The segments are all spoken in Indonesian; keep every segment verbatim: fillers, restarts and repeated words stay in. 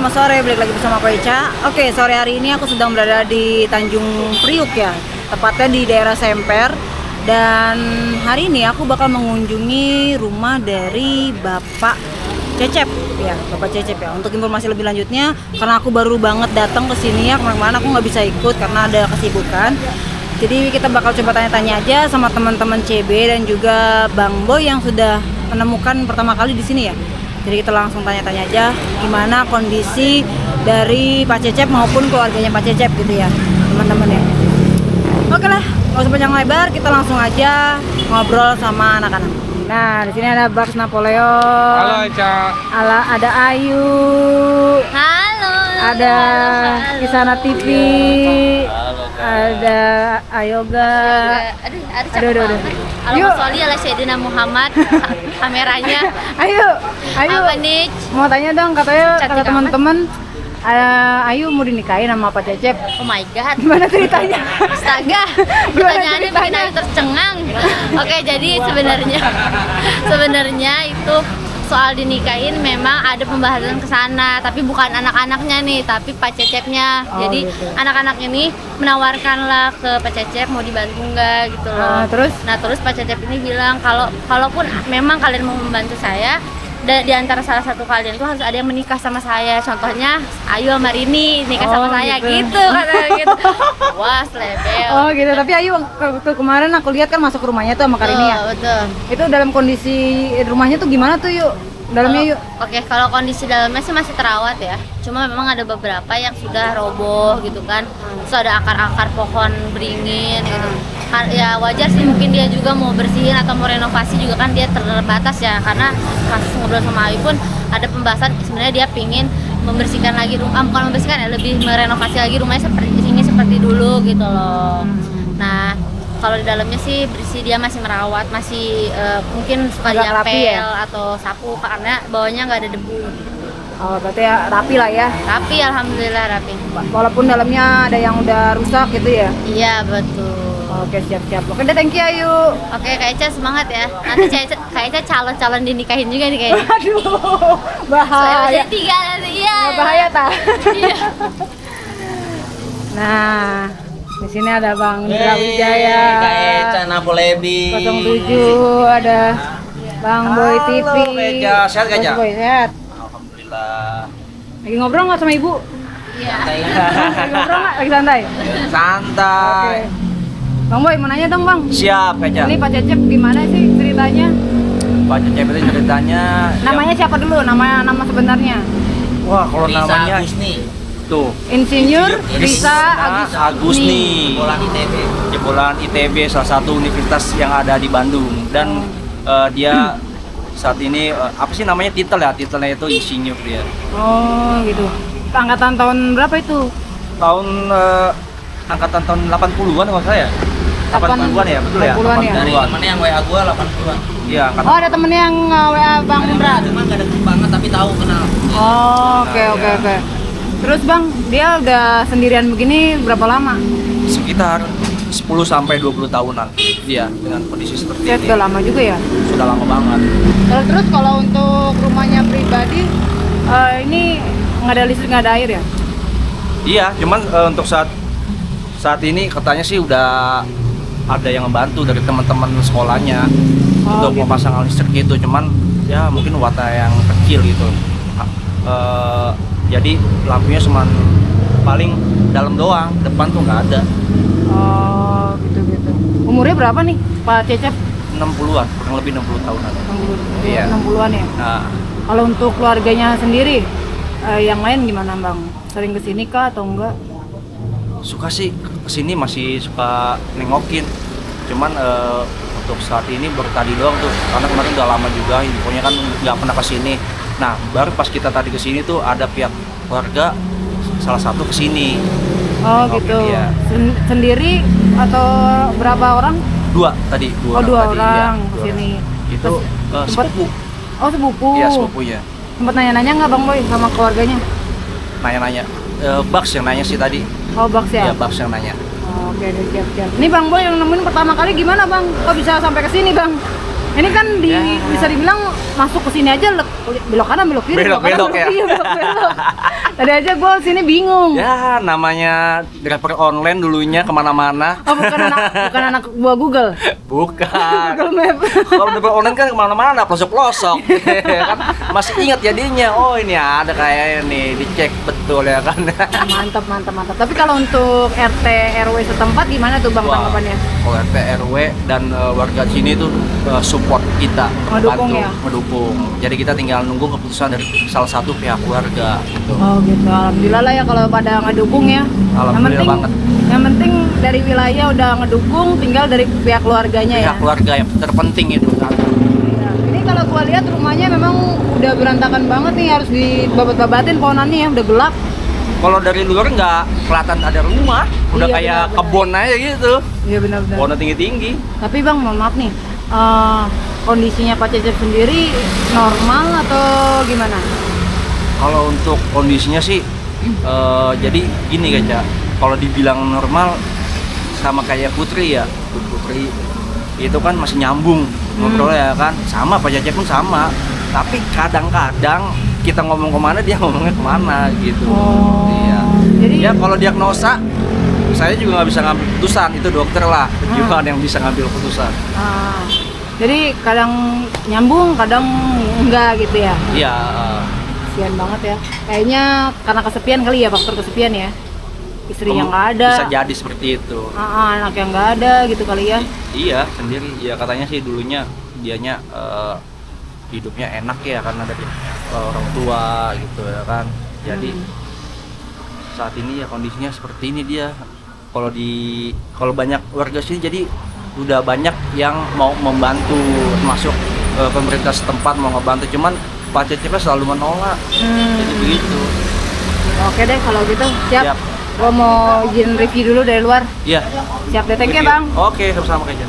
selamat sore, balik lagi bersama aku Eca. Oke, sore hari ini aku sedang berada di Tanjung Priuk ya, tepatnya di daerah Semper. Dan hari ini aku bakal mengunjungi rumah dari Bapak Cecep ya, Bapak Cecep ya. Untuk informasi lebih lanjutnya, karena aku baru banget datang ke sini ya, kemarin-kemarin aku nggak bisa ikut karena ada kesibukan. Jadi kita bakal coba tanya-tanya aja sama teman-teman C B dan juga Bang Boy yang sudah menemukan pertama kali di sini ya. Jadi kita langsung tanya-tanya aja gimana kondisi dari Pak Cecep maupun keluarganya Pak Cecep gitu ya, teman-teman ya. Oke lah, nggak usah panjang lebar, kita langsung aja ngobrol sama anak-anak. Nah, di sini ada Bugs Napoleon. Halo, Eca. Ala, ada Ayu. Halo. Ada Halo. Kisana T V. Halo, ada Ayoga. Aduh, aduh, Aduh, aduh, aduh. Halo, Yuk. Mas Wali ala Sayyidina Muhammad. Kameranya. Ayo, Ayo. Apa nih? Mau tanya dong, katanya Cantik kata teman-teman uh, Ayu mau dinikahin sama Pak Cecep. Oh my god. Gimana ceritanya? Astaga. Gimana Pertanyaannya bikin ceritanya? Ayu tercengang. Oke, jadi sebenarnya sebenarnya itu soal dinikahin memang ada pembahasan ke sana, tapi bukan anak-anaknya nih, tapi Pak Cecepnya. Oh, Jadi gitu. anak-anak ini menawarkanlah ke Pak Cecep mau dibantu nggak gitu loh. Ah, terus? Nah terus Pak Cecep ini bilang kalau kalaupun memang kalian mau membantu saya, da- di antara salah satu kalian itu harus ada yang menikah sama saya. Contohnya Ayu sama Rini nikah sama Oh, saya gitu. gitu katanya gitu. Wah selebel. Oh gitu, tapi Ayu waktu kemarin aku lihat kan masuk ke rumahnya tuh sama Karini ya. Betul, betul. Itu dalam kondisi rumahnya tuh gimana tuh Yuk? Dalamnya Kalau- Yuk? Oke, kalau kondisi dalamnya sih masih terawat ya. Cuma memang ada beberapa yang sudah roboh gitu kan. Terus ada akar-akar pohon beringin gitu. Kan- Ya wajar sih mungkin dia juga mau bersihin atau mau renovasi juga kan dia terbatas ya. Karena pas ngobrol sama Ayu pun ada pembahasan sebenarnya dia pingin membersihkan lagi rumah, bukan membersihkan ya, lebih merenovasi lagi rumahnya seperti ini seperti dulu gitu loh. Nah, kalau di dalamnya sih bersih, dia masih merawat, masih eh, mungkin suka Agak rapi diapel ya? atau sapu karena bawahnya nggak ada debu. Oh berarti ya rapi lah ya. Rapi, alhamdulillah rapi. Walaupun dalamnya ada yang udah rusak gitu ya. Iya betul. Oke siap-siap. Oke deh, thank you Ayu. Oke Kak Eca semangat ya. Nanti Kak Eca, Kak Eca calon-calon dinikahin juga nih kayaknya. Aduh, Soalnya bahaya. masih tiga nanti iya. Oh, bahaya tak? Iya. Nah, di sini ada Bang Indra Wijaya. Kak Eca Napolebi. nol tujuh ada Bang Boy T V. Halo, Kak Eca. Sehat, Kak Eca? Bos Boy sehat. Alhamdulillah. Lagi ngobrol nggak sama Ibu? Iya. Lagi ngobrol nggak? Lagi santai? Santai. Oke. Bang Boy, mau nanya dong Bang. Siap, Kak Eca. Ini Pak Cecep gimana sih ceritanya? Pak Cecep itu ceritanya. Namanya siapa dulu? Nama nama sebenarnya? Wah, kalau namanya tuh. Insinyur Risa Agus Agusni. Jebolan I T B. Jebolan I T B, salah satu universitas yang ada di Bandung. Dan eh, dia saat ini eh, apa sih namanya titel ya? Titelnya itu insinyur dia. Oh gitu. Angkatan tahun berapa itu? Tahun eh, angkatan tahun delapan puluhan kalau saya. delapan puluhan ya, betul ya? delapan puluhan ya? delapan puluhan. Temennya yang W A gua delapan puluhan. Iya, angkatan. Oh ada temennya yang uh, W A Bang Indra? Cuma gak deket banget tapi tahu kenal. Oh oke oke oke. Terus Bang, dia udah sendirian begini berapa lama? Sekitar sepuluh sampai dua puluh tahunan. Iya, dengan kondisi seperti Ya ini. sudah lama juga ya. Sudah lama banget. Terus terus kalau untuk rumahnya pribadi, eh, ini nggak ada listrik nggak ada air ya? Iya, cuman eh, untuk saat saat ini katanya sih udah ada yang membantu dari teman-teman sekolahnya Oh, untuk gitu. memasang listrik gitu. Cuman ya mungkin watt yang kecil gitu. Ha- eh, jadi lampunya cuma paling dalam doang, depan tuh nggak ada. Oh gitu gitu. Umurnya berapa nih Pak Cecep? enam puluhan, kurang lebih enam puluh tahunan. Iya. enam puluhan ya. Nah, Kalau untuk keluarganya sendiri, eh, yang lain gimana Bang? Sering kesini kah atau enggak? suka sih kesini masih suka nengokin. Cuman eh, untuk saat ini baru tadi doang tuh, karena kemarin udah lama juga infonya kan nggak pernah kesini. Nah, baru pas kita tadi kesini tuh ada pihak keluarga salah satu kesini. Oh Nengokin gitu. dia. Sen- sendiri atau berapa orang? Dua tadi, dua Oh, dua tadi, orang ya, dua kesini. orang. Itu Terus eh, sempat- sepupu. Oh sepupu. Iya, sepupunya. Sempet nanya-nanya nggak Bang Boy sama keluarganya? Nanya-nanya. Eh, Bugs yang nanya sih tadi. Oh Baks ya? Iya, Bugs yang nanya. Oh, oke deh, siap-siap. Ini Bang Boy yang nemuin pertama kali gimana Bang? Kok bisa sampai ke sini Bang? Ini kan di, Ya. bisa dibilang masuk ke sini aja le- belok kanan belok kiri Belok, kanan, belok ya? kiri, belok belok. Tadi aja gue sini bingung. Ya, namanya driver online dulunya kemana-mana. Oh bukan anak bukan anak buah Google. Bukan. Google Map. Kalau driver online kan kemana-mana, pelosok-pelosok. kan masih ingat jadinya. Oh ini ada kayaknya nih, dicek betul ya kan. Mantap mantap mantap. Tapi kalau untuk R T R W setempat gimana tuh Bang Wah, tanggapannya? kalau R T R W dan uh, warga sini tuh uh, support kita, Ngedukung bantu, ya? ngedukung. Jadi kita tinggal nunggu keputusan dari salah satu pihak keluarga gitu. Oh gitu. Alhamdulillah lah ya kalau pada ngedukung ya. Alhamdulillah yang penting, banget. Yang penting dari wilayah udah ngedukung, tinggal dari pihak keluarganya Pihak ya. keluarga yang terpenting itu kan. Iya. Ini kalau gua lihat rumahnya memang udah berantakan banget nih, harus dibabat-babatin pohonannya ya, udah gelap. Kalau dari luar nggak kelihatan ada rumah, udah Iya, kayak benar-benar. kebun aja gitu. Iya benar-benar. Pohonnya tinggi-tinggi. Tapi Bang, mohon maaf nih, eh, kondisinya Pak Cecep sendiri normal atau gimana? Kalau untuk kondisinya sih, eh, jadi gini Kaca, kalau dibilang normal sama kayak Putri ya, Putri itu kan masih nyambung ngobrol ya kan, sama Pak Cecep pun sama. Tapi kadang-kadang kita ngomong kemana dia ngomongnya kemana gitu. Oh, Iya. jadi Ya kalau diagnosa, saya juga nggak bisa ngambil keputusan, itu dokter lah, kejiwaan yang bisa ngambil keputusan. ah, jadi kadang nyambung, kadang enggak gitu ya. Iya. Kasian banget ya. Kayaknya karena kesepian kali ya, faktor kesepian ya. Istri yang nggak ada. Bisa jadi seperti itu. Ah, ah, anak yang nggak ada gitu kali ya. Iya sendiri. Ya katanya sih dulunya dianya eh, hidupnya enak ya karena dari eh, orang tua gitu ya kan. Jadi Hmm. saat ini ya kondisinya seperti ini dia. Kalau di kalau banyak warga sini jadi udah banyak yang mau membantu, termasuk eh, pemerintah setempat mau ngebantu, cuman Pak Cecep selalu menolak. Hmm. Jadi begitu. Oke deh kalau gitu, siap. Siap. Gua mau izin review dulu dari luar. Iya. Siap deh, thank you, Review. Bang. Oke, sama-sama Kaca.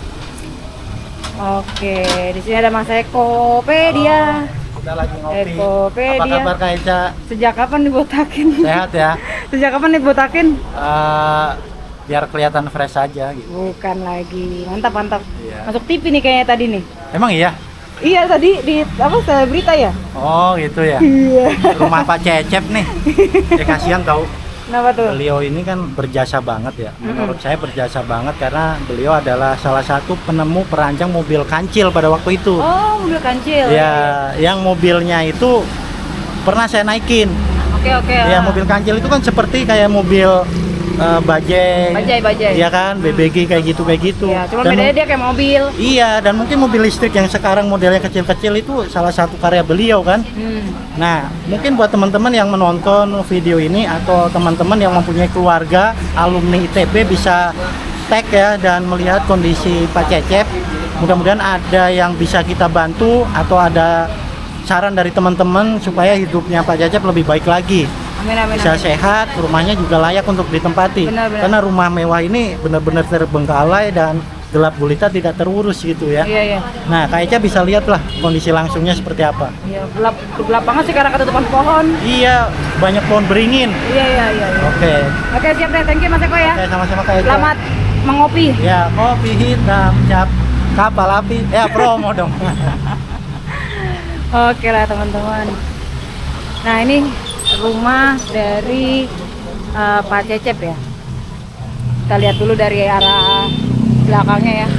Oke, di sini ada Mas Ekopedia. Kita lagi ngopi. Ekopedia. Apa kabar Kak Eca? Sejak kapan dibotakin? Sehat ya? Sejak kapan dibotakin? Eh, biar kelihatan fresh aja gitu. Bukan lagi. Mantap, mantap. Iya. Masuk T V nih kayaknya tadi nih. Emang iya? Iya tadi di apa saya berita ya? Oh gitu ya. Iya. Rumah Pak Cecep nih. Ya kasihan tahu. Kenapa tuh? Beliau ini kan berjasa banget ya. Menurut saya berjasa banget karena beliau adalah salah satu penemu perancang mobil kancil pada waktu itu. Oh, mobil kancil. Ya, yang mobilnya itu pernah saya naikin. Oke, oke. Ya, mobil kancil itu kan seperti kayak mobil eh, bajai. Bajai, bajai. Iya kan, B B G kayak gitu kayak gitu. Ya, cuma Dan bedanya dia kayak mobil. Iya, dan mungkin mobil listrik yang sekarang modelnya kecil-kecil itu salah satu karya beliau kan. Hmm. Nah, mungkin buat teman-teman yang menonton video ini atau teman-teman yang mempunyai keluarga alumni I T B bisa tag ya dan melihat kondisi Pak Cecep. Mudah-mudahan ada yang bisa kita bantu atau ada saran dari teman-teman supaya hidupnya Pak Cecep lebih baik lagi. Amin, amin. Bisa amin. sehat, rumahnya juga layak untuk ditempati. Benar, benar. Karena rumah mewah ini benar-benar terbengkalai dan gelap gulita tidak terurus gitu ya. Iya, iya. Nah, Kak Eca bisa lihat lah kondisi langsungnya seperti apa. Iya, gelap gelap banget sih karena ketutupan pohon. Iya, banyak pohon beringin. Iya, iya, iya. iya. Oke. Oke, siap deh. Thank you Mas Eko ya. Oke, sama-sama Kak Eca. Selamat mengopi. Ya, kopi hitam, cap, kapal api. Ya, promo dong. Oke lah teman-teman. Nah ini rumah dari uh, Pak Cecep ya. Kita lihat dulu dari arah belakangnya ya.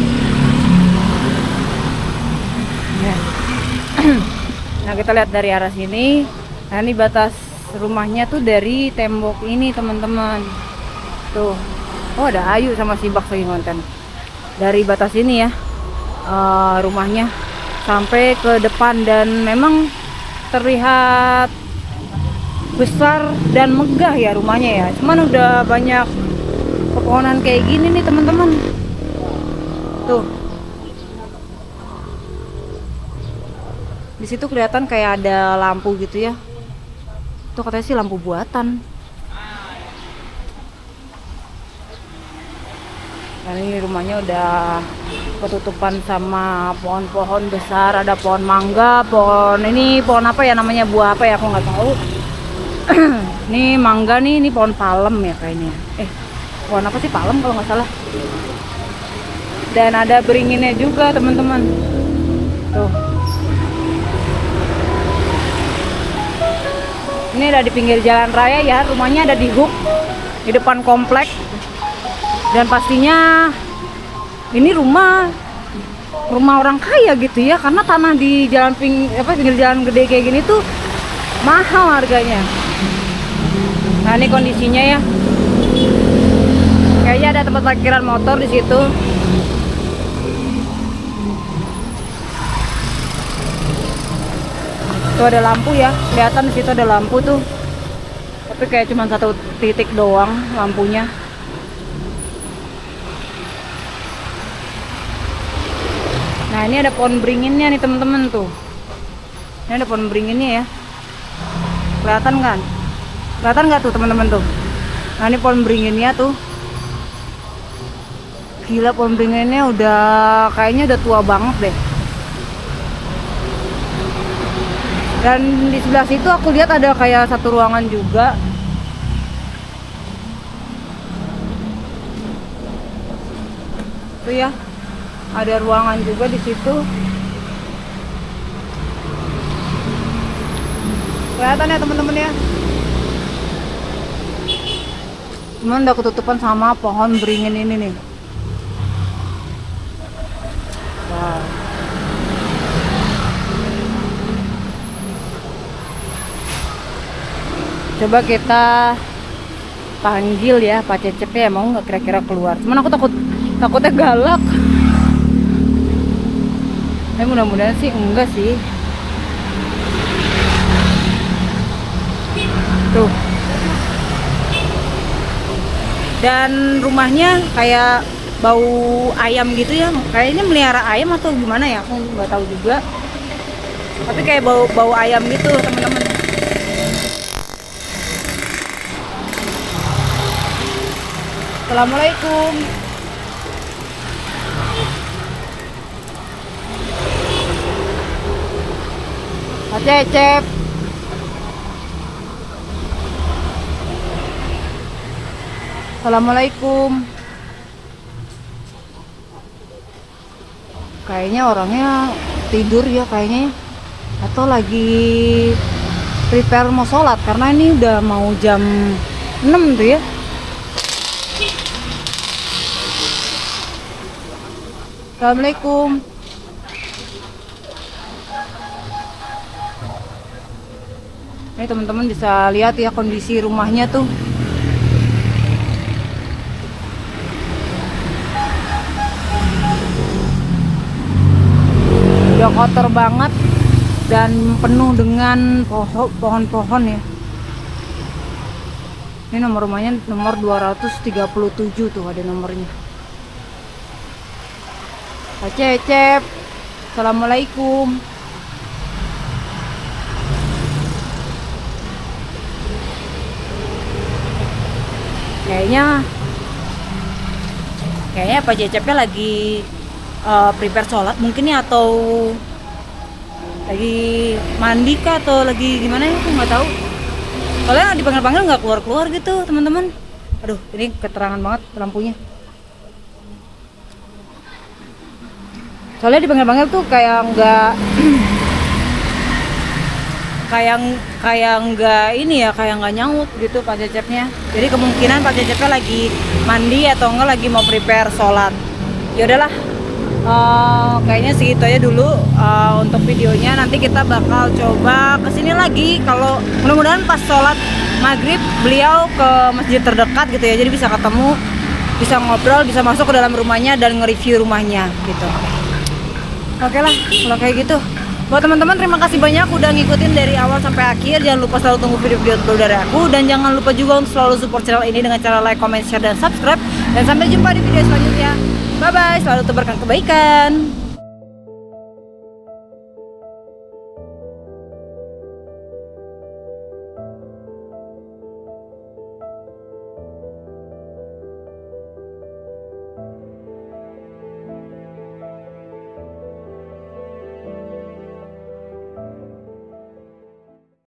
Nah, nah kita lihat dari arah sini. Nah ini batas rumahnya tuh dari tembok ini teman-teman. Tuh. Oh ada Ayu sama Sibak lagi konten. Dari batas ini ya uh, rumahnya sampai ke depan dan memang terlihat besar dan megah ya rumahnya ya. Cuman udah banyak pepohonan kayak gini nih teman-teman. Tuh. Di situ kelihatan kayak ada lampu gitu ya. Itu katanya sih lampu buatan. Dan ini rumahnya udah ketutupan sama pohon-pohon besar, ada pohon mangga, pohon ini pohon apa ya namanya, buah apa ya aku nggak tahu. Ini mangga nih, ini pohon palem ya kayaknya. Eh, pohon apa sih palem kalau nggak salah. Dan ada beringinnya juga teman-teman. Tuh. Ini ada di pinggir jalan raya ya, rumahnya ada di Hook, di depan komplek. Dan pastinya ini rumah rumah orang kaya gitu ya, karena tanah di jalan ping apa pinggir jalan gede kayak gini tuh mahal harganya. Nah, ini kondisinya ya. Kayaknya ada tempat parkiran motor di situ. Tuh ada lampu ya, kelihatan di situ ada lampu tuh. Tapi kayak cuma satu titik doang lampunya. Nah, ini ada pohon beringinnya nih teman-teman tuh. Ini ada pohon beringinnya ya. Kelihatan kan? Kelihatan nggak tuh teman-teman tuh? Nah, ini pohon beringinnya tuh. Gila, pohon beringinnya udah kayaknya udah tua banget deh. Dan di sebelah situ aku lihat ada kayak satu ruangan juga. Tuh ya, ada ruangan juga di situ. Kelihatan ya teman-teman ya. Cuman udah ketutupan sama pohon beringin ini nih. Wow. Coba kita panggil ya Pak Cecep ya, mau nggak kira-kira keluar? Cuman aku takut takutnya galak. Eh, mudah-mudahan sih enggak sih. Tuh. Dan rumahnya kayak bau ayam gitu ya. Kayaknya melihara ayam atau gimana ya? Aku nggak tahu juga. Tapi kayak bau bau ayam gitu, teman-teman. Assalamualaikum. Pak Cecep. Assalamualaikum. Kayaknya orangnya tidur ya kayaknya, atau lagi prepare mau sholat karena ini udah mau jam enam tuh ya. Assalamualaikum. Ini teman-teman bisa lihat ya kondisi rumahnya tuh. Udah kotor banget dan penuh dengan pohon pohon-pohon ya. Ini nomor rumahnya nomor dua ratus tiga puluh tujuh tuh, ada nomornya. Pak Cecep. Assalamualaikum. Kayaknya Kayaknya Pak Cecepnya lagi uh, prepare sholat mungkin ya, atau lagi mandi kah, atau lagi gimana ya, aku nggak tahu. Soalnya dipanggil-panggil nggak keluar-keluar gitu teman-teman. Aduh, ini keterangan banget lampunya. Soalnya dipanggil-panggil tuh kayak nggak kayak kayak nggak ini ya, kayak nggak nyaut gitu Pak Cecepnya. Jadi kemungkinan Pak Cecepnya lagi mandi atau enggak lagi mau prepare sholat. Ya udahlah, uh, kayaknya segitu aja dulu uh, untuk videonya. Nanti kita bakal coba kesini lagi, kalau mudah-mudahan pas sholat maghrib beliau ke masjid terdekat gitu ya, jadi bisa ketemu, bisa ngobrol, bisa masuk ke dalam rumahnya dan nge-review rumahnya gitu. Oke lah, kalau kayak gitu. Buat teman-teman, terima kasih banyak udah ngikutin dari awal sampai akhir. Jangan lupa selalu tunggu video-video terbaru dari aku, dan jangan lupa juga untuk selalu support channel ini dengan cara like, comment, share, dan subscribe. Dan sampai jumpa di video selanjutnya. Bye bye, selalu tebarkan kebaikan.